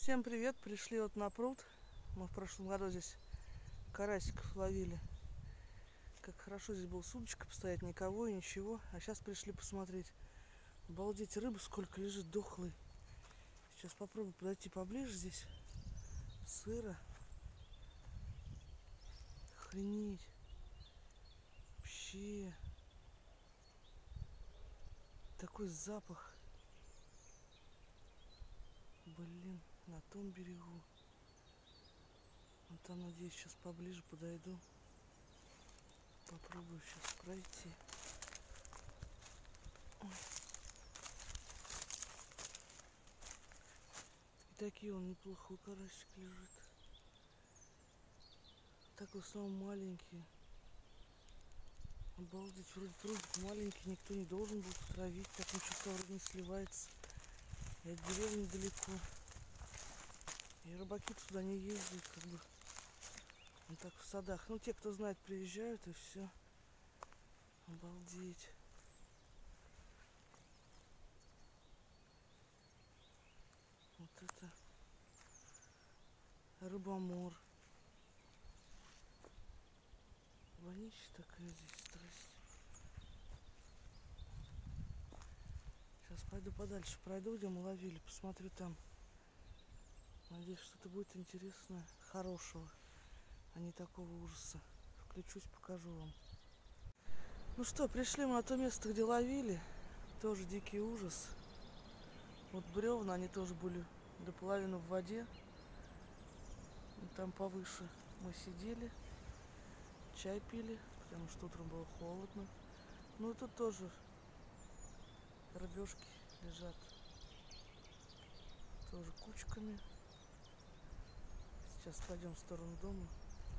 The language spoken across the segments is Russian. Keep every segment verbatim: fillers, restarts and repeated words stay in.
Всем привет! Пришли вот на пруд. Мы в прошлом году здесь карасиков ловили. Как хорошо здесь было с удочкой постоять, никого и ничего. А сейчас пришли посмотреть. Обалдеть, рыбы сколько лежит дохлой. Сейчас попробую подойти поближе здесь. Сыро. Охренеть. Вообще. Такой запах. Блин, на том берегу. Вот там, надеюсь, сейчас поближе подойду. Попробую сейчас пройти. Ой. И такие он неплохой карасик лежит. Так в основном маленькие. Обалдеть, вроде прудик маленький, никто не должен был травить, так ничего вроде не сливается. И от деревни далеко. И рыбаки сюда не ездят, как бы. Вот так в садах. Ну, те, кто знает, приезжают и все. Обалдеть. Вот это рыбомор. Вонища такая здесь, страсть. Сейчас пойду подальше, пройду, где мы ловили, посмотрю там. Надеюсь, что-то будет интересное, хорошего, а не такого ужаса. Включусь, покажу вам. Ну что, пришли мы на то место, где ловили. Тоже дикий ужас. Вот бревна, они тоже были до половины в воде. Там повыше мы сидели, чай пили, потому что утром было холодно. Ну и тут тоже рыбешки лежат. Тоже кучками. Сейчас пойдем в сторону дома.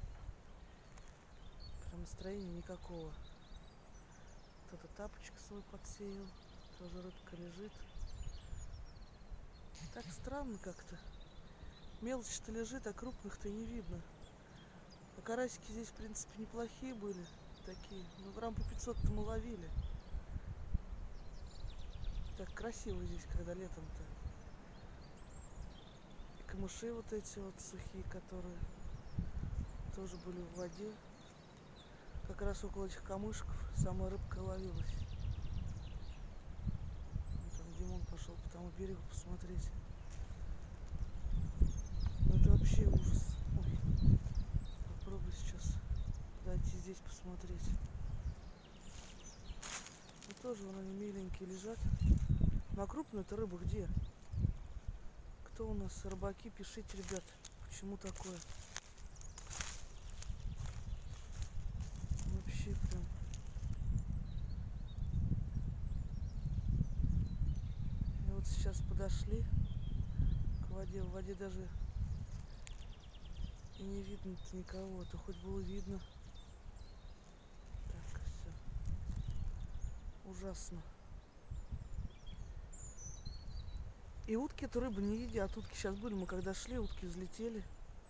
Прям настроения никакого. Кто-то тапочек свой подсеял. Тоже рыбка лежит. Так странно как-то. Мелочь-то лежит, а крупных-то и не видно. А карасики здесь, в принципе, неплохие были. Такие. Ну, грамм по пятьсот-то мы ловили. Так красиво здесь, когда летом-то. И камыши вот эти вот сухие, которые тоже были в воде. Как раз около этих камышков самая рыбка ловилась. Вот там Димон пошел по тому берегу посмотреть. Ну это вообще ужас. Ой. Попробую сейчас подойти здесь посмотреть. И тоже вон они миленькие лежат. Ну а крупную-то рыбу где? Кто у нас рыбаки? Пишите, ребят, почему такое? Вообще прям. И вот сейчас подошли к воде. В воде даже и не видно-то никого. Это хоть было видно. Так, все. Ужасно. И утки эту рыбу не едят. Утки сейчас были, мы когда шли, утки взлетели.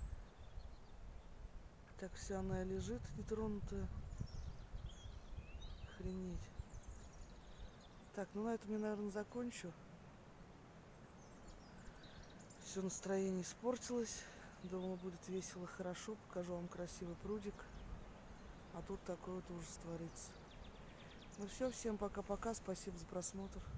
Так вся она и лежит нетронутая. Охренеть. Так, ну на этом я, наверное, закончу. Все настроение испортилось. Думала, будет весело, хорошо. Покажу вам красивый прудик. А тут такой вот ужас творится. Ну все, всем пока-пока. Спасибо за просмотр.